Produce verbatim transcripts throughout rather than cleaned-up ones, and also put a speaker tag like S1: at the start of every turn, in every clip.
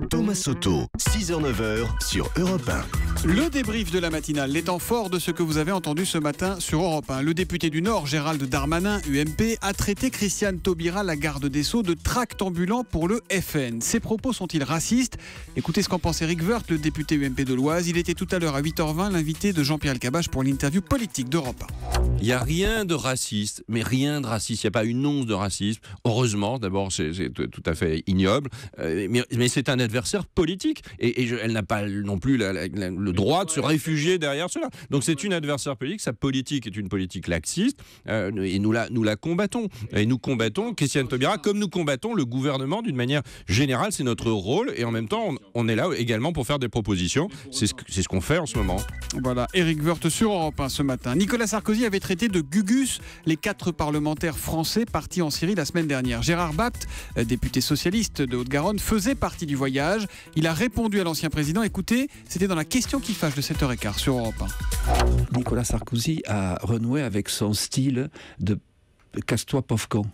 S1: Thomas Soto, six heures neuf heures sur Europe un.
S2: Le débrief de la matinale, les temps forts de ce que vous avez entendu ce matin sur Europe un. Le député du Nord, Gérald Darmanin, U M P, a traité Christiane Taubira, la garde des Sceaux, de tract ambulant pour le F N. Ces propos sont-ils racistes? Écoutez ce qu'en pense Éric Woerth, le député U M P de l'Oise. Il était tout à l'heure à huit heures vingt l'invité de Jean-Pierre Elkabbach pour l'interview politique d'Europe un.
S3: Il n'y a rien de raciste, mais rien de raciste. Il n'y a pas une once de racisme. Heureusement, d'abord, c'est, c'est tout à fait ignoble. Euh, mais, mais c'est un adversaire politique. Et, et je, elle n'a pas non plus la, la, la, le droit de se réfugier derrière cela. Donc c'est une adversaire politique. Sa politique est une politique laxiste. Euh, et nous la, nous la combattons. Et nous combattons Christiane Taubira comme nous combattons le gouvernement d'une manière générale. C'est notre rôle. Et en même temps, on, on est là également pour faire des propositions. C'est ce, c'est ce qu'on fait en ce moment.
S2: Voilà, Éric Woerth sur Europe un ce matin. Nicolas Sarkozy avait traité de Gugus les quatre parlementaires français partis en Syrie la semaine dernière. Gérard Bapt, député socialiste de Haute-Garonne, faisait partie du voyage. Il a répondu à l'ancien président. Écoutez, c'était dans la question qui fâche de sept heures quinze sur Europe un.
S4: Nicolas Sarkozy a renoué avec son style de casse-toi pauvre con.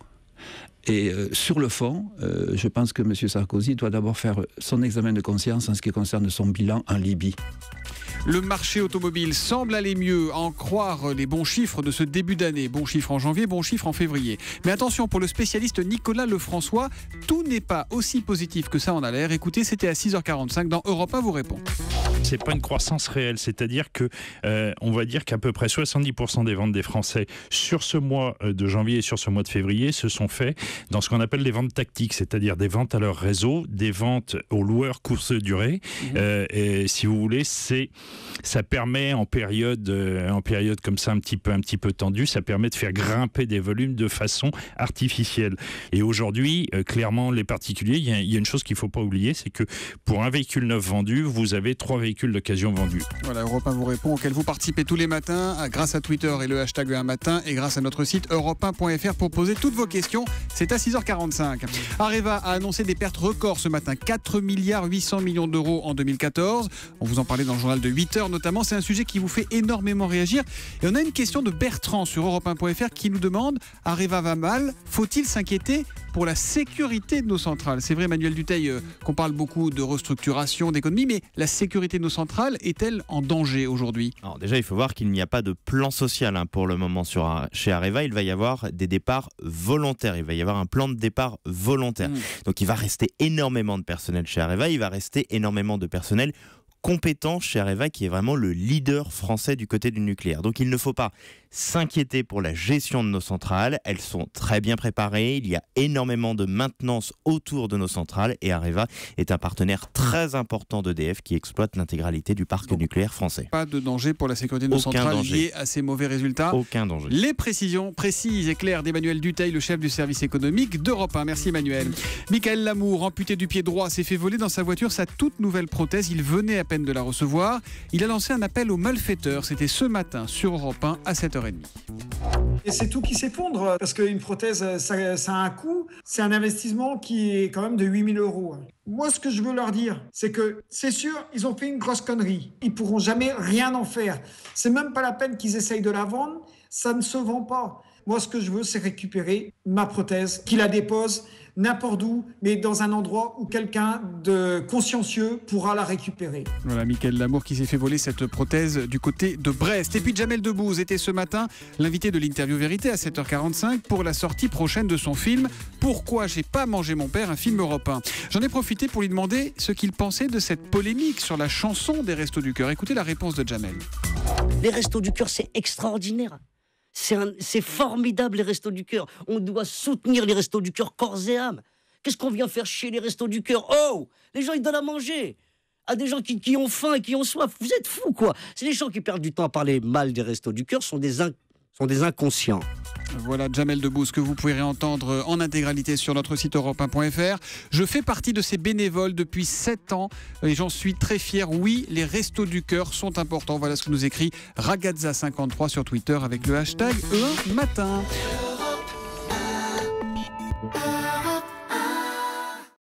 S4: Et euh, sur le fond, euh, je pense que M. Sarkozy doit d'abord faire son examen de conscience en ce qui concerne son bilan en Libye.
S2: Le marché automobile semble aller mieux, à en croire les bons chiffres de ce début d'année. Bons chiffres en janvier, bons chiffres en février. Mais attention, pour le spécialiste Nicolas Lefrançois, tout n'est pas aussi positif que ça en a l'air. Écoutez, c'était à six heures quarante-cinq dans Europe un vous répond.
S5: C'est pas une croissance réelle, c'est-à-dire que euh, on va dire qu'à peu près soixante-dix pour cent des ventes des Français sur ce mois de janvier et sur ce mois de février se sont faits dans ce qu'on appelle les ventes tactiques, c'est-à-dire des ventes à leur réseau, des ventes aux loueurs courte durée. Mmh. Euh, et si vous voulez, c'est ça permet en période, euh, en période comme ça un petit peu, un petit peu tendue, ça permet de faire grimper des volumes de façon artificielle. Et aujourd'hui, euh, clairement, les particuliers, il y, y a une chose qu'il ne faut pas oublier, c'est que pour un véhicule neuf vendu, vous avez trois véhicules d'occasion vendus.
S2: Voilà, Europe un vous répond, auquel vous participez tous les matins grâce à Twitter et le hashtag un matin et grâce à notre site europe un point f r pour poser toutes vos questions. C'est à six heures quarante-cinq. Areva a annoncé des pertes records ce matin, quatre milliards huit cents millions d'euros en deux mille quatorze. On vous en parlait dans le journal de huit heures notamment. C'est un sujet qui vous fait énormément réagir. Et on a une question de Bertrand sur europe un point f r qui nous demande: Areva va mal, faut-il s'inquiéter pour la sécurité de nos centrales? C'est vrai, Emmanuel Dutheil, euh, qu'on parle beaucoup de restructuration, d'économie, mais la sécurité de nos centrales est-elle en danger aujourd'hui?
S6: Alors déjà, il faut voir qu'il n'y a pas de plan social hein, pour le moment sur, chez Areva. Il va y avoir des départs volontaires. Il va y avoir un plan de départ volontaire. Mmh. Donc il va rester énormément de personnel chez Areva. Il va rester énormément de personnel compétent chez Areva, qui est vraiment le leader français du côté du nucléaire. Donc il ne faut pas s'inquiéter pour la gestion de nos centrales. Elles sont très bien préparées. Il y a énormément de maintenance autour de nos centrales et Areva est un partenaire très important d'E D F qui exploite l'intégralité du parc Donc, nucléaire français.
S2: Pas de danger pour la sécurité de nos
S6: Aucun
S2: centrales
S6: danger.
S2: liées à ces mauvais résultats.
S6: Aucun danger.
S2: Les précisions précises et claires d'Emmanuel Dutheil, le chef du service économique d'Europe un. Merci Emmanuel. Michael Lamour, amputé du pied droit, s'est fait voler dans sa voiture sa toute nouvelle prothèse. Il venait à peine de la recevoir. Il a lancé un appel aux malfaiteurs. C'était ce matin sur Europe un à sept heures trente.
S7: Et c'est tout qui s'effondre parce qu'une prothèse, ça, ça a un coût. C'est un investissement qui est quand même de huit mille euros. Moi, ce que je veux leur dire, c'est que c'est sûr, ils ont fait une grosse connerie. Ils pourront jamais rien en faire. C'est même pas la peine qu'ils essayent de la vendre. Ça ne se vend pas. Moi, ce que je veux, c'est récupérer ma prothèse, qu'ils la déposent n'importe où, mais dans un endroit où quelqu'un de consciencieux pourra la récupérer.
S2: Voilà, Michael Lamour qui s'est fait voler cette prothèse du côté de Brest. Et puis Jamel Debbouze était ce matin l'invité de l'interview vérité à sept heures quarante-cinq pour la sortie prochaine de son film « Pourquoi j'ai pas mangé mon père ?» un film européen. J'en ai profité pour lui demander ce qu'il pensait de cette polémique sur la chanson des Restos du Cœur. Écoutez la réponse de Jamel.
S8: Les Restos du Cœur, c'est extraordinaire. C'est, un, c'est formidable les Restos du Cœur. On doit soutenir les Restos du Cœur corps et âme. Qu'est-ce qu'on vient faire chier les Restos du Cœur? Oh, les gens ils donnent à manger à des gens qui, qui ont faim et qui ont soif. Vous êtes fous quoi. C'est les gens qui perdent du temps à parler mal des Restos du Cœur sont des, in, sont des inconscients.
S2: Voilà Jamel Debbouze que vous pouvez réentendre en intégralité sur notre site europe un point f r. Je fais partie de ces bénévoles depuis sept ans et j'en suis très fier. Oui, les Restos du Cœur sont importants. Voilà ce que nous écrit Ragazza cinquante-trois sur Twitter avec le hashtag E un matin.